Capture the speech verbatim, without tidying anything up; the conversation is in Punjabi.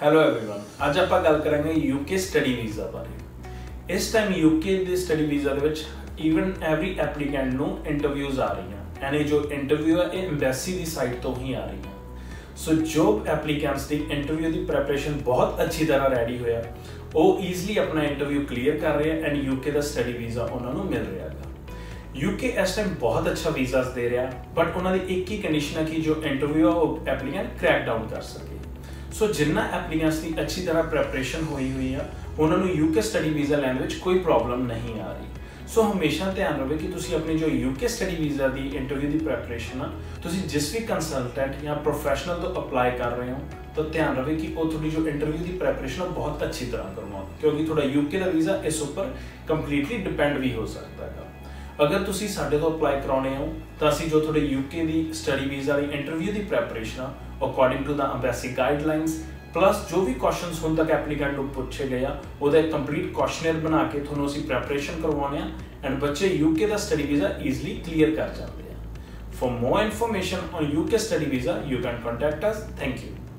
ਹੈਲੋ एवरीवन, ਅੱਜ ਆਪਾਂ ਗੱਲ ਕਰਾਂਗੇ ਯੂਕੇ ਸਟੱਡੀ ਵੀਜ਼ਾ ਬਾਰੇ। ਇਸ ਟਾਈਮ ਯੂਕੇ ਦੇ ਸਟੱਡੀ ਵੀਜ਼ਾ ਦੇ ਵਿੱਚ ਈਵਨ ਐਵਰੀ ਐਪਲੀਕੈਂਟ ਨੂੰ ਇੰਟਰਵਿਊਜ਼ ਆ ਰਹੀਆਂ ਐਂਡ ਇਹ ਜੋ ਇੰਟਰਵਿਊ ਹੈ ਇਹ ਐਮਬੈਸੀ ਦੀ ਸਾਈਟ ਤੋਂ ਹੀ ਆ ਰਹੀਆਂ। ਸੋ ਜੋ ਐਪਲੀਕੈਂਟਸ ਦੀ ਇੰਟਰਵਿਊ ਦੀ ਪ੍ਰੈਪਰੇਸ਼ਨ ਬਹੁਤ ਅੱਛੀ ਤਰ੍ਹਾਂ ਰੈਡੀ ਹੋਇਆ, ਉਹ ਈਜ਼ਲੀ ਆਪਣਾ ਇੰਟਰਵਿਊ ਕਲੀਅਰ ਕਰ ਰਹੇ ਆ ਐਂਡ ਯੂਕੇ ਦਾ ਸਟੱਡੀ ਵੀਜ਼ਾ ਉਹਨਾਂ ਨੂੰ ਮਿਲ ਰਿਹਾ ਹੈਗਾ। ਯੂਕੇ ਇਸ ਟਾਈਮ ਬਹੁਤ ਅੱਛਾ ਵੀਜ਼ਾਸ ਦੇ ਰਿਹਾ, ਬਟ ਉਹਨਾਂ ਦੀ ਇੱਕ ਹੀ ਕੰਡੀਸ਼ਨ ਹੈ ਕਿ ਜੋ ਇੰਟਰਵਿਊ ਆ ਉਹ ਐਪਲੀਕੈਂਟ ਕ੍ਰੈਕ ਡਾਊਨ ਕਰ ਸਕੇ। ਸੋ ਜਿੰਨਾ ਐਪਲੀਕੈਂਟਸ ਦੀ ਅੱਛੀ ਤਰ੍ਹਾਂ ਪ੍ਰੈਪਰੇਸ਼ਨ ਹੋਈ ਹੋਈ ਆ, ਉਹਨਾਂ ਨੂੰ ਯੂਕੇ ਸਟੱਡੀ ਵੀਜ਼ਾ ਲੈਣ ਵਿੱਚ ਕੋਈ ਪ੍ਰੋਬਲਮ ਨਹੀਂ ਆ ਰਹੀ। ਸੋ ਹਮੇਸ਼ਾ ਧਿਆਨ ਰੱਖੋ ਕਿ ਤੁਸੀਂ ਆਪਣੀ ਜੋ ਯੂਕੇ ਸਟੱਡੀ ਵੀਜ਼ਾ ਦੀ ਇੰਟਰਵਿਊ ਦੀ ਪ੍ਰੈਪਰੇਸ਼ਨ ਆ, ਤੁਸੀਂ ਜਿਸ ਵੀ ਕੰਸਲਟੈਂਟ ਜਾਂ ਪ੍ਰੋਫੈਸ਼ਨਲ ਤੋਂ ਅਪਲਾਈ ਕਰ ਰਹੇ ਹੋ ਤਾਂ ਧਿਆਨ ਰੱਖੋ ਕਿ ਉਹ ਤੁਹਾਡੀ ਜੋ ਇੰਟਰਵਿਊ ਦੀ ਪ੍ਰੈਪਰੇਸ਼ਨ ਆ ਬਹੁਤ ਅੱਛੀ ਤਰ੍ਹਾਂ ਕਰਵਾਉਣ, ਕਿਉਂਕਿ ਤੁਹਾਡਾ ਯੂਕੇ ਦਾ ਵੀਜ਼ਾ ਇਸ ਉੱਪਰ ਕੰਪਲੀਟਲੀ ਡਿਪੈਂਡ ਵੀ ਹੋ ਸਕਦਾ ਹੈਗਾ। ਅਗਰ ਤੁਸੀਂ ਸਾਡੇ ਤੋਂ ਅਪਲਾਈ ਕਰਾਉਣੇ ਹੋ ਤਾਂ ਅਸੀਂ ਜੋ ਤੁਹਾਡੇ ਯੂਕੇ ਦੀ ਸਟੱਡੀ ਵੀਜ਼ਾ ਦੀ ਇੰਟਰਵਿਊ ਦੀ ਪ੍ਰੈਪਰੇਸ਼ਨ ਆ ਅਕੋਰਡਿੰਗ ਟੂ ਦਾ ਐਮਬੈਸੀ ਗਾਈਡਲਾਈਨਸ ਪਲੱਸ ਜੋ ਵੀ ਕੁਐਸਚਨਸ ਹੁਣ ਤੱਕ ਐਪਲੀਕੈਂਟ ਨੂੰ ਪੁੱਛੇ ਗਏ ਆ, ਉਹਦਾ ਇੱਕ ਕੰਪਲੀਟ ਕੁਐਸਚਨਰ ਬਣਾ ਕੇ ਤੁਹਾਨੂੰ ਅਸੀਂ ਪ੍ਰੈਪਰੇਸ਼ਨ ਕਰਵਾਉਣੇ ਆ ਐਂਡ ਬੱਚੇ ਯੂਕੇ ਦਾ ਸਟੱਡੀ ਵੀਜ਼ਾ ਈਜ਼ਲੀ ਕਲੀਅਰ ਕਰ ਜਾਂਦੇ ਆ। For more information on UK study visa you can contact us. Thank you.